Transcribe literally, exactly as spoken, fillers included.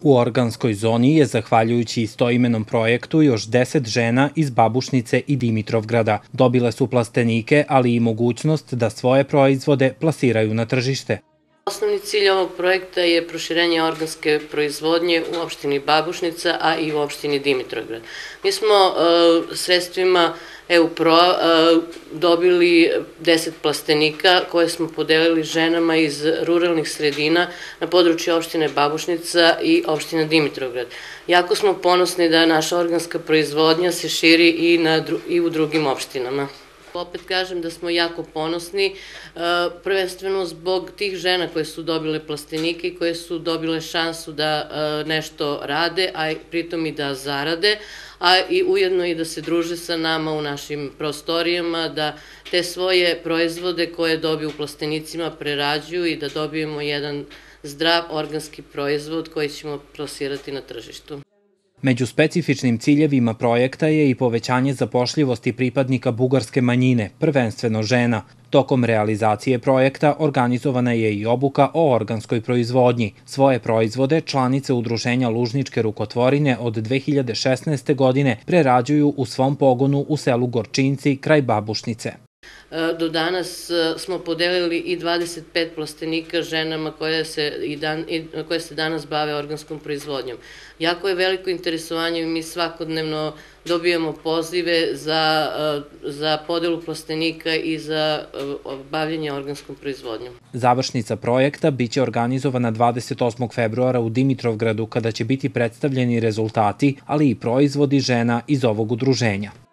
U organskoj zoni je, zahvaljujući istoimenom projektu, još deset žena iz Babušnice i Dimitrovgrada. Dobile su plastenike, ali i mogućnost da svoje proizvode plasiraju na tržište. Osnovni cilj ovog projekta je proširenje organske proizvodnje u opštini Babušnica, a i u opštini Dimitrovgrad. Mi smo sredstvima E U P R O dobili deset plastenika koje smo podelili ženama iz ruralnih sredina na području opštine Babušnica i opštine Dimitrovgrad. Jako smo ponosni da naša organska proizvodnja se širi i u drugim opštinama. Opet kažem da smo jako ponosni, prvenstveno zbog tih žena koje su dobile plastenike i koje su dobile šansu da nešto rade, a pritom i da zarade, a i ujedno i da se druže sa nama u našim prostorijama, da te svoje proizvode koje dobiju u plastenicima prerađuju i da dobijemo jedan zdrav organski proizvod koji ćemo plasirati na tržištu. Među specifičnim ciljevima projekta je i povećanje zapošljivosti pripadnika bugarske manjine, prvenstveno žena. Tokom realizacije projekta organizovana je i obuka o organskoj proizvodnji. Svoje proizvode članice Udruženja Lužničke rukotvorine od dve hiljade šesnaeste. godine prerađuju u svom pogonu u selu Gorčinci kraj Babušnice. Do danas smo podelili i dvadeset pet plastenika ženama koje se danas bave organskom proizvodnjom. Jako je veliko interesovanje i mi svakodnevno dobijamo pozive za podelu plastenika i za bavljanje organskom proizvodnjom. Završnica projekta biće organizovana dvadeset osmog februara u Dimitrovgradu, kada će biti predstavljeni rezultati, ali i proizvodi žena iz ovog udruženja.